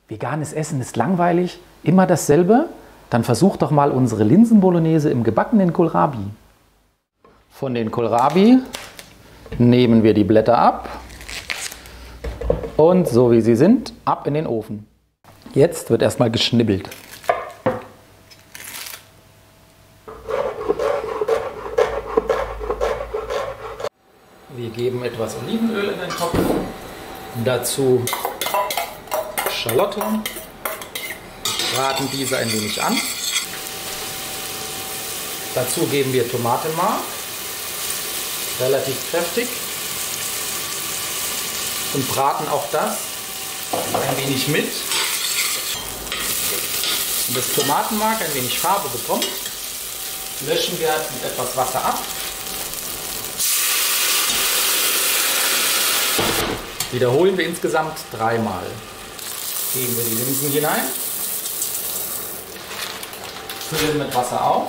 Veganes Essen ist langweilig, immer dasselbe? Dann versuch doch mal unsere Linsenbolognese im gebackenen Kohlrabi. Von den Kohlrabi nehmen wir die Blätter ab und so wie sie sind, ab in den Ofen. Jetzt wird erstmal geschnibbelt. Wir geben etwas Olivenöl in den Topf, dazu Schalotte, braten diese ein wenig an. Dazu geben wir Tomatenmark, relativ kräftig, und braten auch das ein wenig mit. Wenn das Tomatenmark ein wenig Farbe bekommt, löschen wir mit etwas Wasser ab. Wiederholen wir insgesamt 3-mal. Geben wir die Linsen hinein, füllen mit Wasser auf,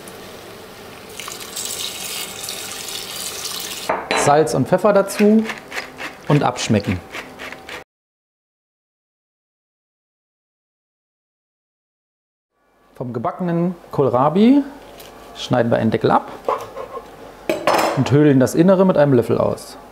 Salz und Pfeffer dazu und abschmecken. Vom gebackenen Kohlrabi schneiden wir einen Deckel ab und höhlen das Innere mit einem Löffel aus.